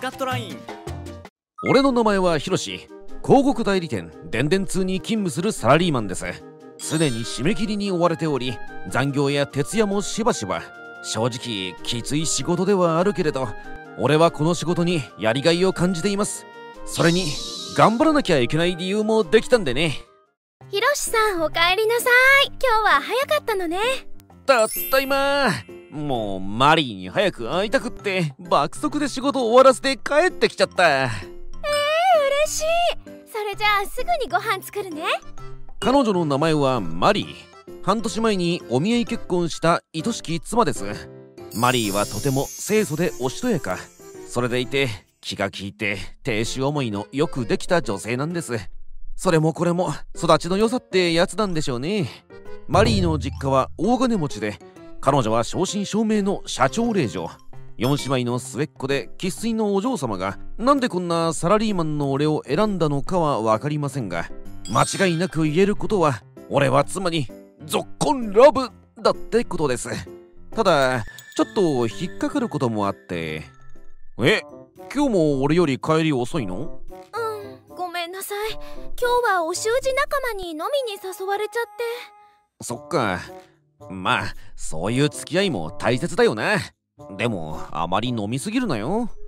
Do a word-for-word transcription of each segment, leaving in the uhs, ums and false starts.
カットライン。 俺の名前はヒロシ。広告代理店電電通に勤務するサラリーマンです。常に締め切りに追われており、残業や徹夜もしばしば。正直きつい仕事ではあるけれど、俺はこの仕事にやりがいを感じています。それに頑張らなきゃいけない理由もできたんでね。 ひろしさん、おかえりなさい。今日は早かったのね。 たった今。もうマリーに早く会いたくって爆速で仕事を終わらせて帰ってきちゃった。 えー、嬉しい。それじゃあすぐにご飯作るね。 彼女の名前はマリー。半年前にお見合い結婚した愛しき妻です。マリーはとても清楚でおしとやか。それでいて気が利いて亭主思いのよくできた女性なんです。それもこれも育ちの良さってやつなんでしょうね。マリーの実家は大金持ちで、彼女は正真正銘の社長令嬢。四姉妹の末っ子で生粋のお嬢様が、なんでこんなサラリーマンの俺を選んだのかは分かりませんが、間違いなく言えることは、俺は妻にぞっこんラブだってことです。ただちょっと引っかかることもあって。え、今日も俺より帰り遅いの？ うん、ごめんなさい。今日はお習字仲間に飲みに誘われちゃって。そっか。まあそういう付き合いも大切だよな。でもあまり飲みすぎるなよ。うん、ありがとう。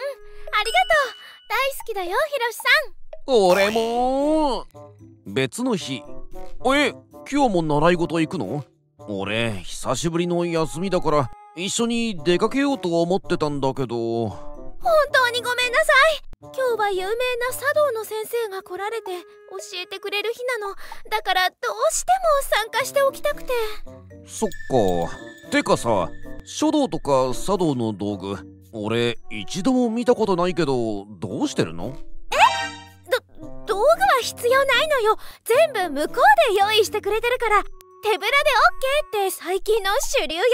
大好きだよ、ひろしさん。俺も。別の日。え、今日も習い事行くの？俺久しぶりの休みだから一緒に出かけようと思ってたんだけど。 本当にごめんなさい。今日は有名な茶道の先生が来られて教えてくれる日なの。だからどうしても参加しておきたくて。 そっか。てかさ、書道とか茶道の道具、俺一度も見たことないけど、どうしてるの？ え？ど、道具は必要ないのよ。全部向こうで用意してくれてるから、手ぶらで オーケー って最近の主流よ。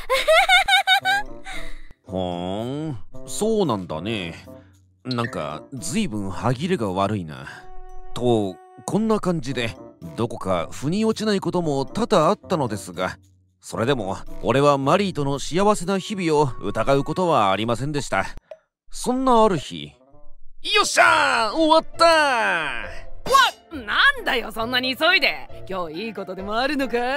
はーん、そうなんだね。なんかずいぶん歯切れが悪いな。とこんな感じでどこか腑に落ちないことも多々あったのですが、それでも俺はマリーとの幸せな日々を疑うことはありませんでした。そんなある日、よっしゃー、終わったー。 わ、なんだよそんなに急いで。今日いいことでもあるのか？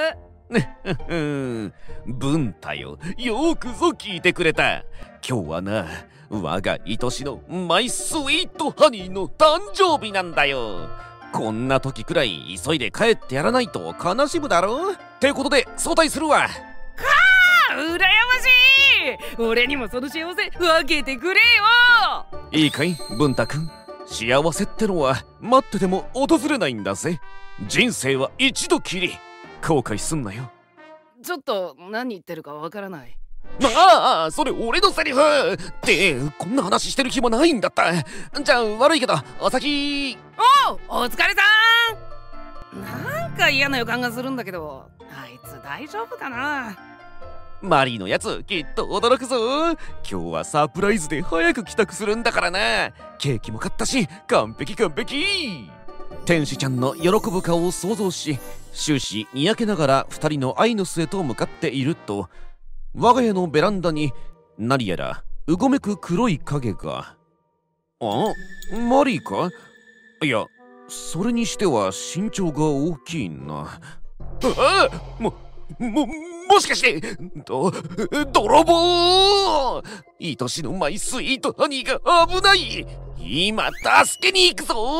文太よ、よーくぞ聞いてくれた。今日はな、我が愛しのマイスイートハニーの誕生日なんだよ。こんな時くらい急いで帰ってやらないと悲しむだろ。ってことで早退するわ。かあ、羨ましい。俺にもその幸せ分けてくれよ。 いいかい文太くん、幸せってのは待ってても訪れないんだぜ。人生は一度きり、後悔すんなよ。 ちょっと何言ってるかわからない。 ああ、それ俺のセリフってこんな話してる暇ないんだった。じゃあ悪いけどお先。 おう、お疲れさん。なんか嫌な予感がするんだけど、あいつ大丈夫かな。 マリーのやつきっと驚くぞ。今日はサプライズで早く帰宅するんだからな。ケーキも買ったし完璧完璧。天使ちゃんの喜ぶ顔を想像し、終始にやけながら二人の愛の末と向かっていると、我が家のベランダに何やらうごめく黒い影が。あ、マリーか？いや、それにしては身長が大きいな。ああ、もももしかしてど泥棒！愛しのマイスイートハニーが危ない。今助けに行くぞ。う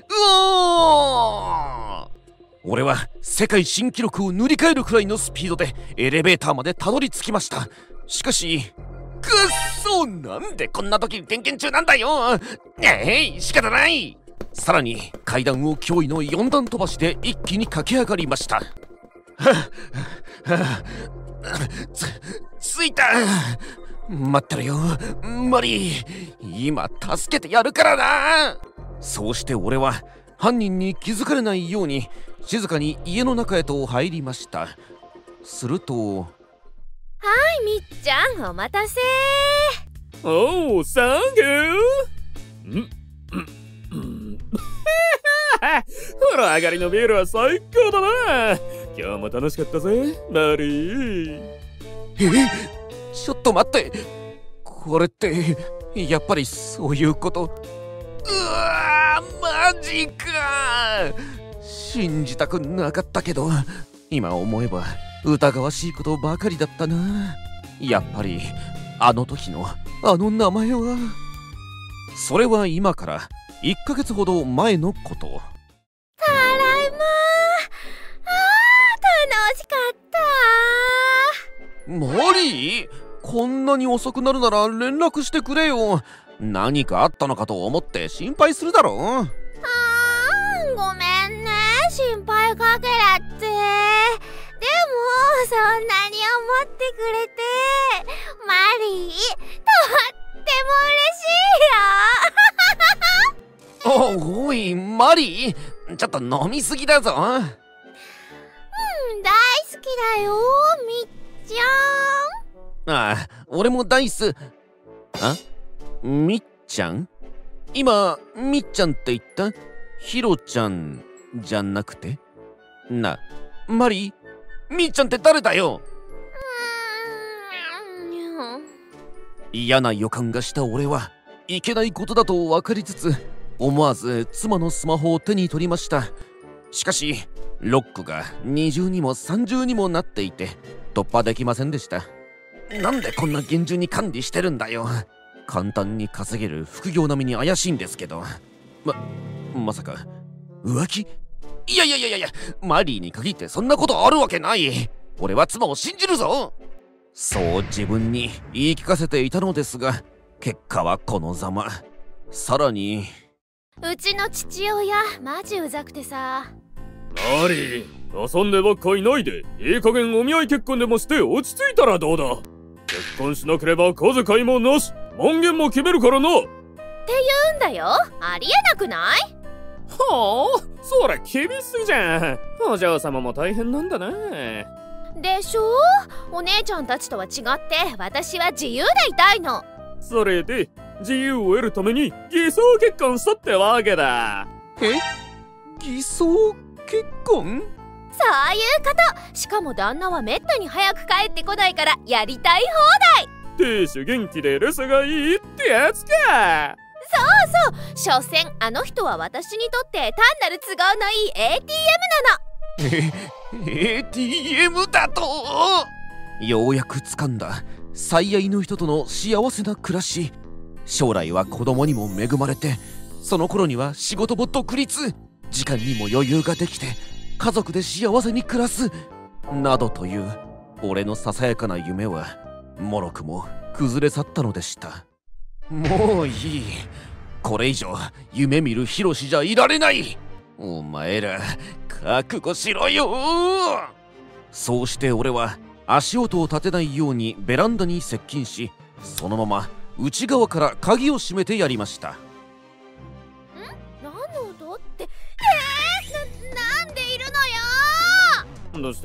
おー！俺は世界新記録を塗り替えるくらいのスピードでエレベーターまでたどり着きました。しかし、くっそ、なんでこんな時点検中なんだよ。えい、仕方ない。さらに階段を驚異のよん段飛ばしで一気に駆け上がりました。はぁ、はぁ、つ、ついた。待ってろよマリー、今助けてやるからな。そうして俺は犯人に気づかれないように静かに家の中へと入りました。すると、 はい、みっちゃん、お待たせ。 おお、サンキュー。んほら、上がりのビールは最高だな。今日も楽しかったぜマリー。 え、ちょっと待って、これってやっぱりそういうこと。うわー、マジか。信じたくなかったけど、今思えば疑わしいことばかりだったな。やっぱりあの時のあの名前は。それは今からいっかげつほど前のこと。 ただいま。あー、楽しかった。 マリー、こんなに遅くなるなら連絡してくれよ。何かあったのかと思って心配するだろう。 あー、ごめんね、心配かけらって。でもそんなに思ってくれてマリー、とっても嬉しいよ。 おおいマリー、ちょっと飲みすぎだぞ。うん、 大好きだよ、みっちゃん。 ああ、俺も大好。あ、みっちゃん？今みっちゃんって言った？ひろちゃんじゃなくて？な、マリー、みっちゃんって誰だよ。嫌な予感がした俺はいけないことだと分かりつつ、思わず妻のスマホを手に取りました。しかしロックが二重にも三重にもなっていて突破できませんでした。なんでこんな厳重に管理してるんだよ。簡単に稼げる副業並みに怪しいんですけど、ままさか浮気？いやいやいやいや、マリーに限ってそんなことあるわけない。俺は妻を信じるぞ。そう自分に言い聞かせていたのですが、結果はこのざま。さらにうちの父親マジうざくてさ。 マリー、遊んでばっかいないで、いい加減お見合い結婚でもして落ち着いたらどうだ。結婚しなければ小遣いもなし、門限も決めるからな。って言うんだよ。ありえなくない？ はあ、それ厳しすぎじゃん。お嬢様も大変なんだな。 でしょ？お姉ちゃんたちとは違って私は自由でいたいの。 それで自由を得るために偽装結婚したってわけだ。 え？偽装結婚？ そういうこと。しかも旦那はめったに早く帰ってこないからやりたい放題。 亭主元気で留守がいいってやつか。 そうそう。所詮あの人は私にとって単なる都合のいい エーティーエム なの。 え エーティーエム だと？ようやく掴んだ最愛の人との幸せな暮らし。将来は子供にも恵まれて、その頃には仕事も独立、時間にも余裕ができて家族で幸せに暮らすなどという俺のささやかな夢はもろくも崩れ去ったのでした。もういい。これ以上夢見るヒロシじゃいられない。お前ら覚悟しろよ。そうして俺は足音を立てないようにベランダに接近し、そのまま内側から鍵を閉めてやりました。ん？ 何の音って？えー、な、なんでいるのよ。 どうした？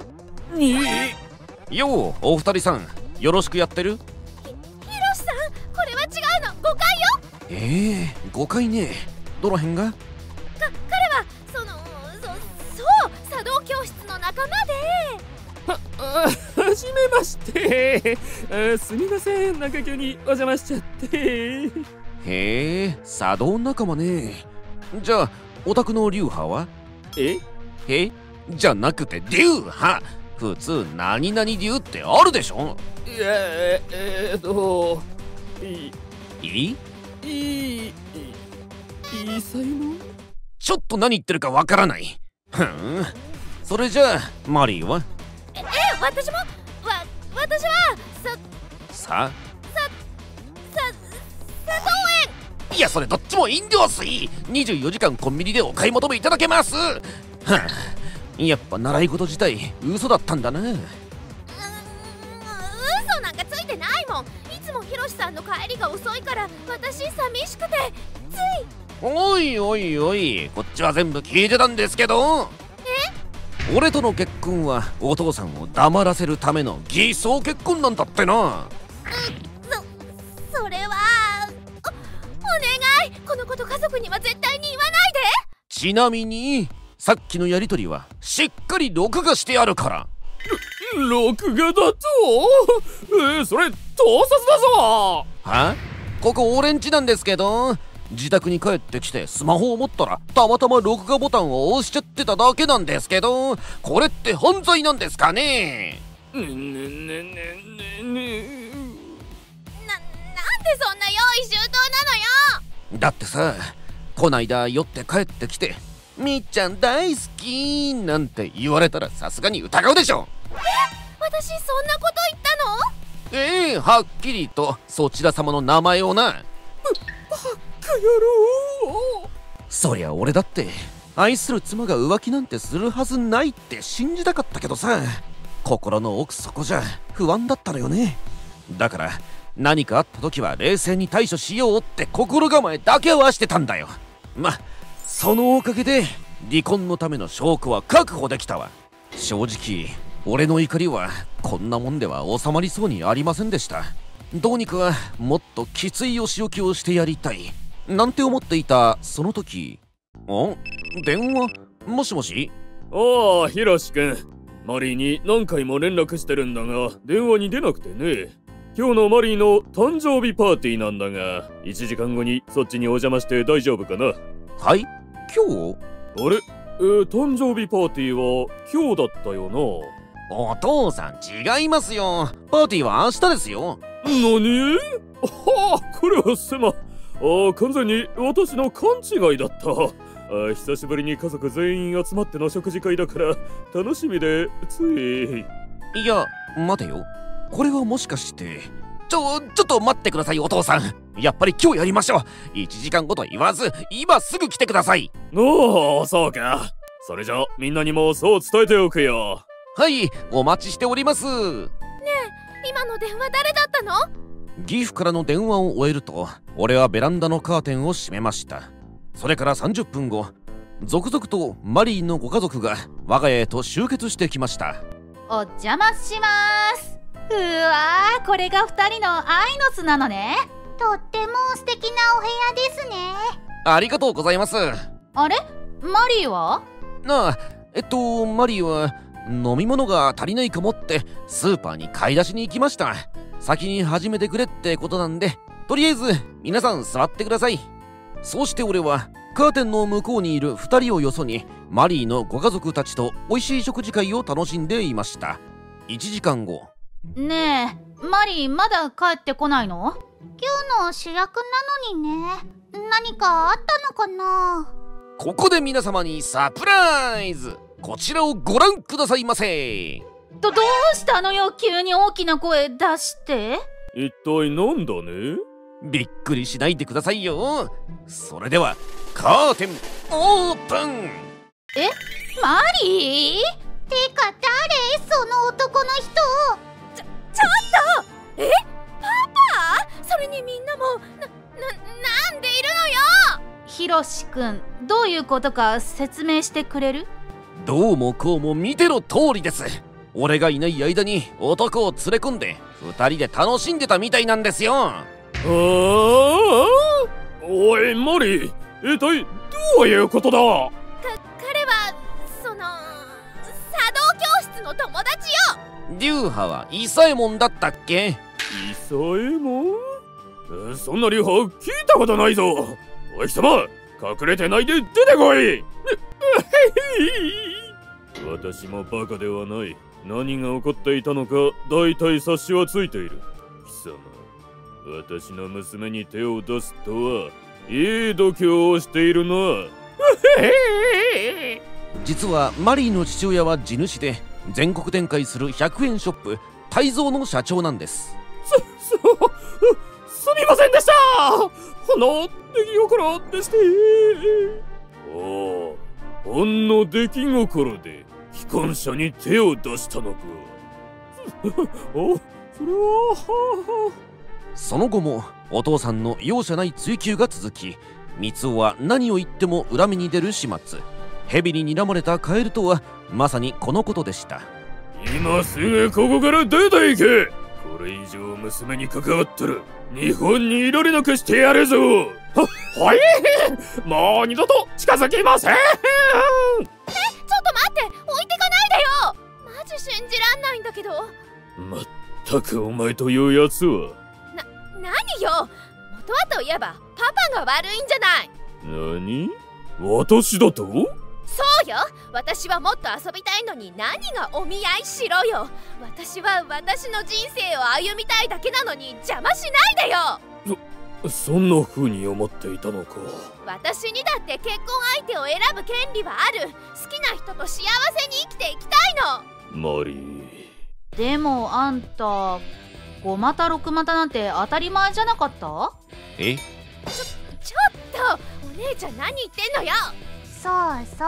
にようお二人さん、よろしくやってる？ ひ、ひろしさん、これは違うの、誤解よ。 ええー、誤解ね。どの辺が？か、 彼はその、そ、そう茶道教室の仲間で。 は、あ、はじめまして。あ、すみません、中急にお邪魔しちゃって。 へえ、茶道仲間ね。じゃあお宅の流派は？ ええじゃなくて流派。普通何々流ってあるでしょ。 いや、えーっといいいいいいい才能？ ちょっと何言ってるかわからない。ふん、それじゃあマリーは？ え、え、私もわ、私はさ、 さ、 さ、さ、砂糖園。 いや、それどっちも飲料水。にじゅうよじかんコンビニでお買い求めいただけます。はあ、やっぱ習い事自体嘘だったんだな。うーん、 嘘なんかついてないもん。いつもひろしさんの帰りが遅いから私寂しくてつい。 おいおいおい、こっちは全部聞いてたんですけど。え？俺との結婚はお父さんを黙らせるための偽装結婚なんだってな。うん、 そ、それはお、お願い、このこと家族には絶対に言わないで。 ちなみにさっきのやりとりはしっかり録画してあるから。 録画だと？えー、それ盗撮だぞ。 は？ ここ俺ん家なんですけど。自宅に帰ってきてスマホを持ったらたまたま録画ボタンを押しちゃってただけなんですけど、これって犯罪なんですかね？ ねねねねねね。 な、なんでそんな用意周到なのよ。 だってさ、こないだ酔って帰ってきてみっちゃん大好きなんて言われたらさすがに疑うでしょ。 え、私そんなこと言ったの？ ええ、はっきりとそちら様の名前をな。そりゃ俺だって愛する妻が浮気なんてするはずないって信じたかったけどさ、心の奥底じゃ不安だったのよね。だから何かあった時は冷静に対処しようって心構えだけはしてたんだよ。ま、そのおかげで離婚のための証拠は確保できたわ。正直俺の怒りはこんなもんでは収まりそうにありませんでした。どうにかもっときついお仕置きをしてやりたいなんて思っていたその時、あ、電話。もしもし。 ああ、ヒロシ君。マリーに何回も連絡してるんだが電話に出なくてね。今日のマリーの誕生日パーティーなんだがいちじかんごにそっちにお邪魔して大丈夫かな？ はい、今日？ あれ、えー、誕生日パーティーは今日だったよな。 お父さん違いますよ。パーティーは明日ですよ。 何？はあ、これはすまん。ああ、完全に私の勘違いだった。あ、久しぶりに家族全員集まっての食事会だから楽しみでつい。 いや待てよ、これはもしかして。ちょちょっと待ってくださいお父さん。やっぱり今日やりましょう。いちじかんごと言わず今すぐ来てください。 おお、そうか。それじゃみんなにもそう伝えておくよ。 はい、お待ちしております。ねえ、今の電話誰だったの？ 義父からの電話を終えると俺はベランダのカーテンを閉めました。それからさんじゅっぷんご、続々とマリーのご家族が我が家へと集結してきました。 お邪魔します。うわー、これがふたりのアイノスなのね。 とっても素敵なお部屋ですね。 ありがとうございます。 あれ、マリーは？ ああ、えっとマリーは飲み物が足りないかもってスーパーに買い出しに行きました。先に始めてくれってことなんで、とりあえず皆さん座ってください。そうして俺はカーテンの向こうにいるふたりをよそにマリーのご家族たちと美味しい食事会を楽しんでいました。いちじかんご。 ねえ、マリーまだ帰ってこないの？ 今日の主役なのにね。何かあったのかな？ ここで皆様にサプライズ。こちらをご覧くださいませ。 ど、どうしたのよ、急に大きな声出して。 一体なんだね？ びっくりしないでくださいよ。それではカーテンオープン。 え、マリー？ てか誰？その男の人。 ちょ、ちょっと！え？パパ？それにみんなもな、な、なんでいるのよ！ ヒロシ君、どういうことか説明してくれる？ どうもこうも見ての通りです。俺がいない間に男を連れ込んでふたりで楽しんでたみたいなんですよ。 ああ、おいマリー、一体どういうことだ？か、 彼はその茶道教室の友達よ。 流派はイサエモンだったっけ？ イサエモン？そんな流派聞いたことないぞ。おい貴様、隠れてないで出てこい。私もバカではない。何が起こっていたのか大体察しはついている。貴様、私の娘に手を出すとはいい度胸をしているな。 実はマリーの父親は地主で全国展開するひゃくえんショップ泰造の社長なんです。 す、す、すみませんでした。ほんの出来心でして。おお、ほんの出来心で既婚者に手を出したのか。お、それは。 その後もお父さんの容赦ない追及が続き、三尾は何を言っても裏目に出る始末。蛇に睨まれたカエルとはまさにこのことでした。 今すぐここから出て行け。これ以上娘に関わったら日本にいられなくしてやるぞ。は、はい、もう二度と近づきません。 え、ちょっと待って、置いてかないでよ。マジ信じらんないんだけど。 まったくお前というやつは。 な、何よ。 はといえばパパが悪いんじゃない。 何？私だと？ そうよ。私はもっと遊びたいのに何がお見合いしろよ。私は私の人生を歩みたいだけなのに邪魔しないでよ。 そ、そんな風に思っていたのか。 私にだって結婚相手を選ぶ権利はある。好きな人と幸せに生きていきたいの。 マリー。 でもあんたご股六股なんて当たり前じゃなかった？ え？ ちょ、ちょっとお姉ちゃん何言ってんのよ。 そうそう、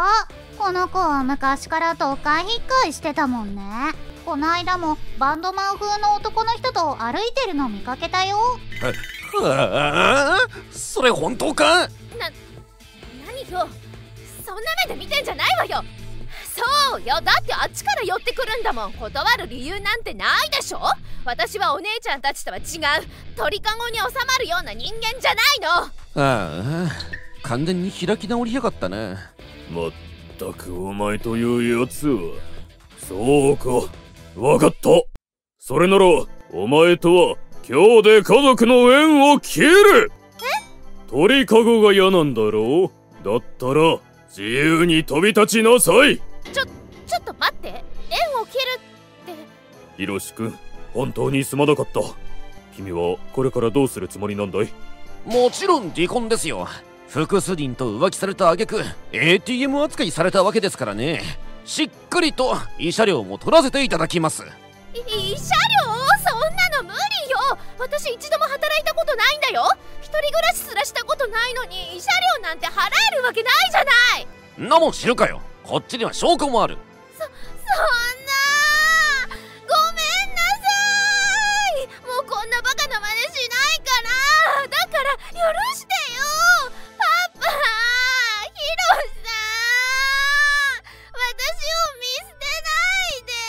この子は昔から都会引っかいしてたもんね。こないだもバンドマン風の男の人と歩いてるの見かけたよ。 はあ、それ本当か？ な、何よ、そんな目で見てんじゃないわよ。そうよ、だってあっちから寄ってくるんだもん。断る理由なんてないでしょ。私はお姉ちゃんたちとは違う鳥かごに収まるような人間じゃないの。 ああ、完全に開き直りやがったな。 まったくお前というやつは。そうか、わかった。それならお前とは今日で家族の縁を切る。え？鳥かごが嫌なんだろう。だったら自由に飛び立ちなさい。 ちょ、ちょっと待って。縁を切るって。 ヒロシ君、本当にすまなかった。君はこれからどうするつもりなんだい？ もちろん離婚ですよ。複数人と浮気された挙句 エーティーエム 扱いされたわけですからね。しっかりと慰謝料も取らせていただきます。 慰謝料？そんなの無理よ。私一度も働いたことないんだよ。一人暮らしすらしたことないのに慰謝料なんて払えるわけないじゃない。 んなもん知るかよ。こっちには証拠もある。 そ、そんな。ごめんなさい。もうこんなバカな真似しないから。だから許してよ。パパ、ヒロさん、私を見捨てないで。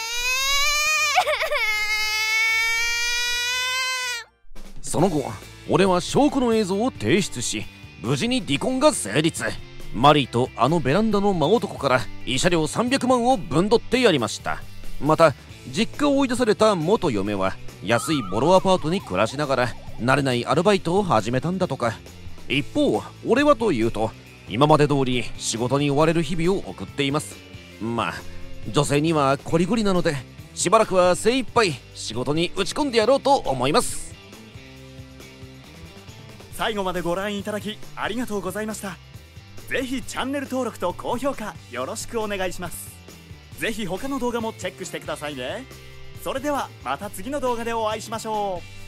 その後、俺は証拠の映像を提出し、無事に離婚が成立。マリーとあのベランダの真男から慰謝料さんびゃくまんを分取ってやりました。また実家を追い出された元嫁は安いボロアパートに暮らしながら慣れないアルバイトを始めたんだとか。一方俺はというと、今まで通り仕事に追われる日々を送っています。まあ女性にはコリゴリなので、しばらくは精一杯仕事に打ち込んでやろうと思います。 最後までご覧いただきありがとうございました。ぜひチャンネル登録と高評価よろしくお願いします。ぜひ他の動画もチェックしてくださいね。それではまた次の動画でお会いしましょう。